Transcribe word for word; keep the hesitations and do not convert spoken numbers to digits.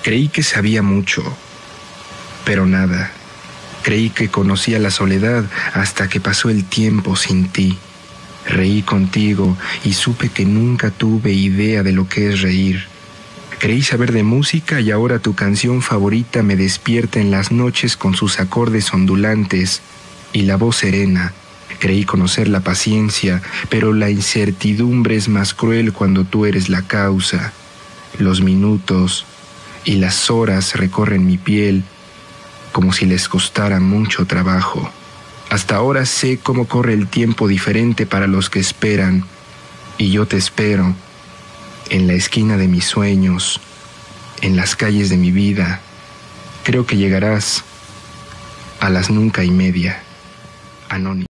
Creí que sabía mucho, pero nada. Creí que conocía la soledad hasta que pasó el tiempo sin ti. Reí contigo y supe que nunca tuve idea de lo que es reír. Creí saber de música y ahora tu canción favorita me despierta en las noches con sus acordes ondulantes y la voz serena. Creí conocer la paciencia, pero la incertidumbre es más cruel cuando tú eres la causa. Los minutos y las horas recorren mi piel como si les costara mucho trabajo. Hasta ahora sé cómo corre el tiempo diferente para los que esperan, y yo te espero en la esquina de mis sueños, en las calles de mi vida. Creo que llegarás a las nunca y media. Anónimo.